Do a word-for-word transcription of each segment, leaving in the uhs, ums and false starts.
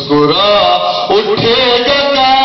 مسکرا اٹھے گا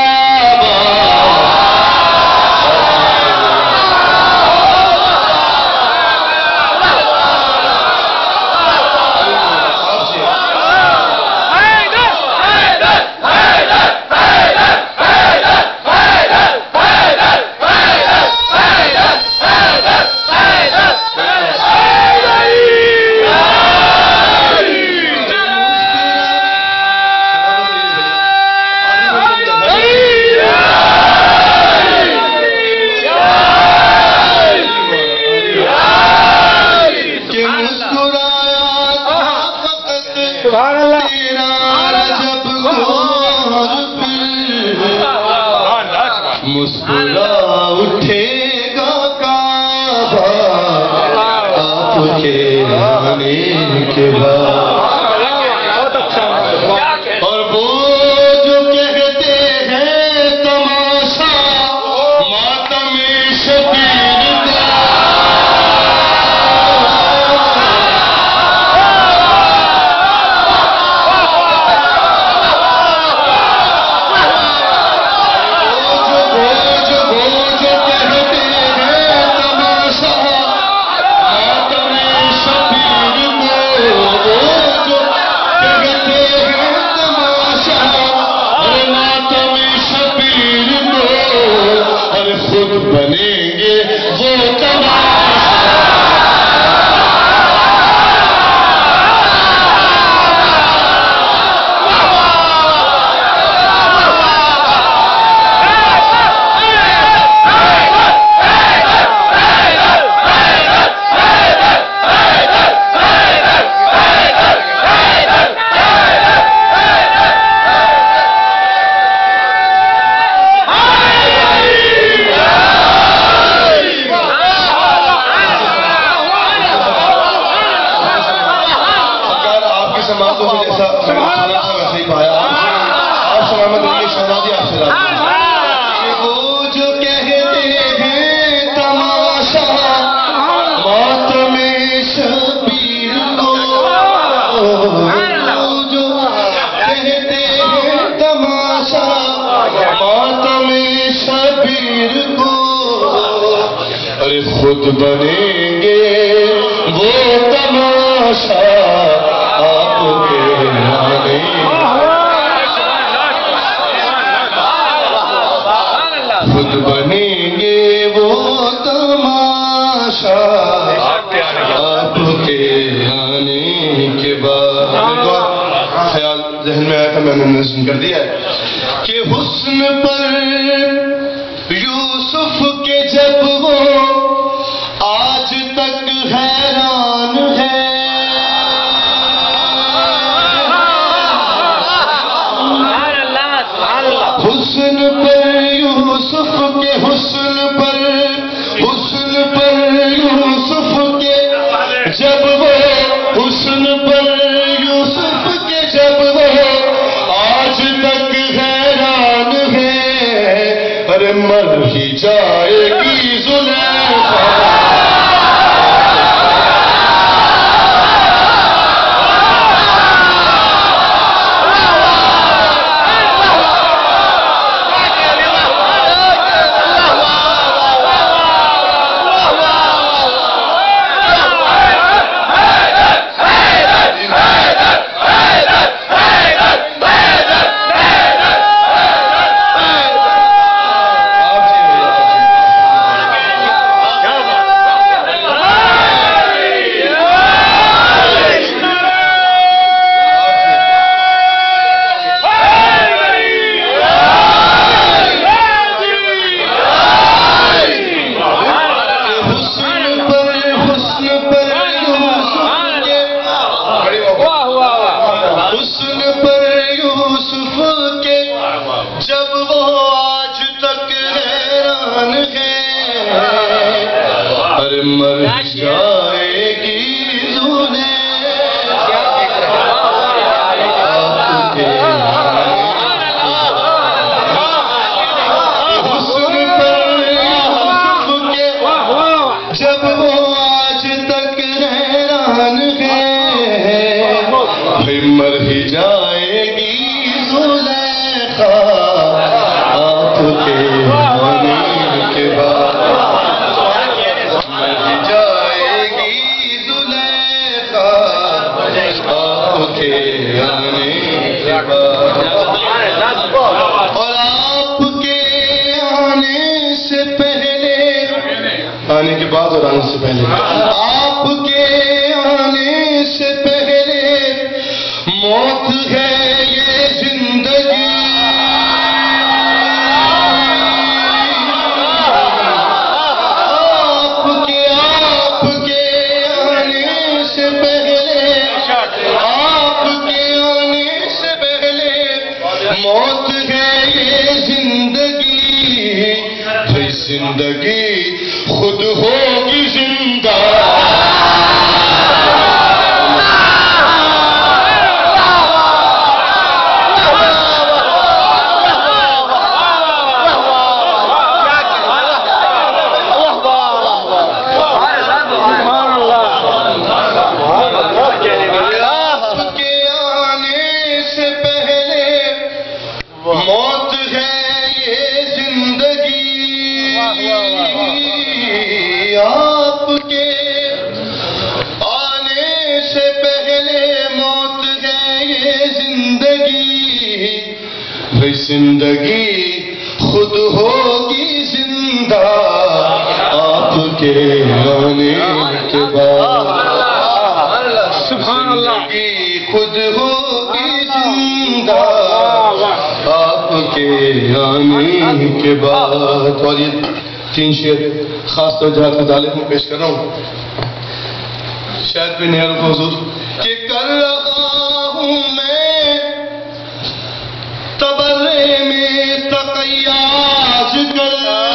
مسکرا اٹھے گا کعبہ آپ کے آنے کے بعد اور وہ جو کہتے ہیں تماشا ماتم شبیر کا بنیں گے وہ خود بنیں گے وہ تماشا آپ کے آنے خود بنیں گے وہ تماشا آپ کے آنے کے بعد خیال ذہن میں آیا تھا میں نے نظم کر دیا ہے کہ حسن پر یوسف کے جب وہ آج تک حیران ہے حسن پر یوسف کے حسن پر حسن پر یوسف کے جب وہ حسن پر یوسف کے جب وہ آج تک حیران ہے ارے مر ہی جائے گی زلیخا مر جائے گی حسن پر یوسف کے جب وہ آج تک حیران ہے مر ہی جائے گی پہلے آپ کے آنے سے پہلے موت ہے یہ زندگی آپ کے آپ کے آنے سے پہلے آپ کے آنے سے پہلے موت ہے یہ زندگی بھئی زندگی خود ہوگی زندہ موت ہے یہ زندگی آپ کے آنے سے پہلے موت ہے یہ زندگی بھئی زندگی خود ہوگی زندہ آپ کے آنے کے بعد زندگی خود ہوگی زندہ آپ کے آنے کے بعد. اور یہ تین شعر خاص توجہ کے ظالم میں پیش کر رہا ہوں. شاید بھی نہیں رکھو حضور کہ کر رہا ہوں میں تبرے میں تقیاج کر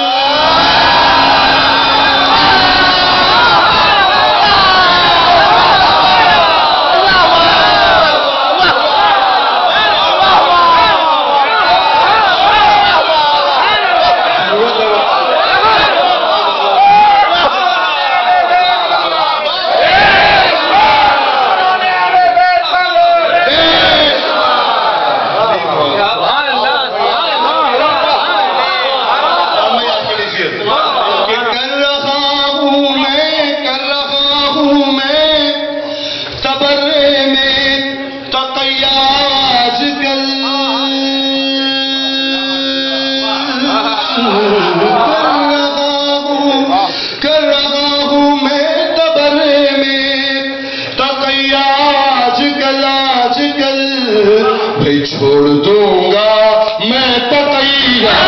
کر رہا ہوں میں تبرے میں تقیاج کل آج کل بھئی چھوڑ دوں گا میں تقیہ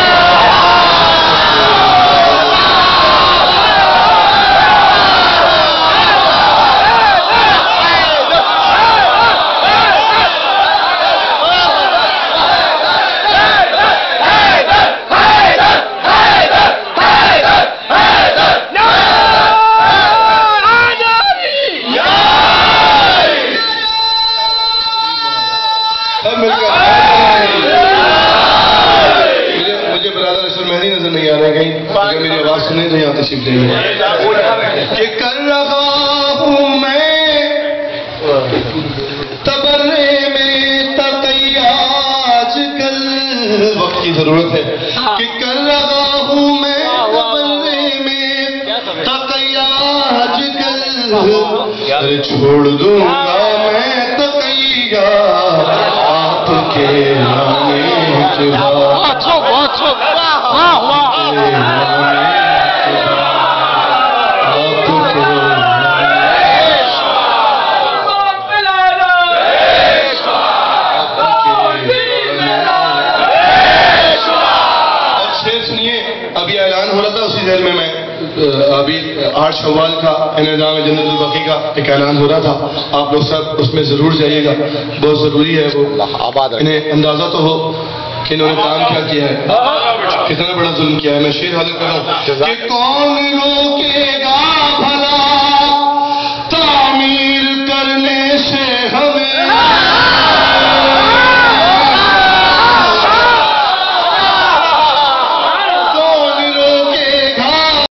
مجھے برادر اشرف مہدی نظر نہیں آ رہا ہے کہیں اگر میری آواز سنیں تو یہاں تشریف لے لیں کہ کر رہا ہوں میں تبرے میں تقیاج کل وقت کی ضرورت ہے کہ کر رہا ہوں میں تبرے میں تقیاج کل ارے چھوڑ دوں گا میں تقیہ آپ کے آنے کے بعد ابھی اعلان ہو رہا تھا اسی دیر میں میں ابھی آٹھ شوال کا انعام جنت البقیع کا ایک اعلان ہو رہا تھا آپ لوگ سب اس میں ضرور جائیے گا بہت ضروری ہے وہ انہیں اندازہ تو ہو کہ انہوں نے کام کیا کیا ہے کتنا بڑا ظلم کیا ہے میں شعر حاضر کر رہا ہوں کہ کون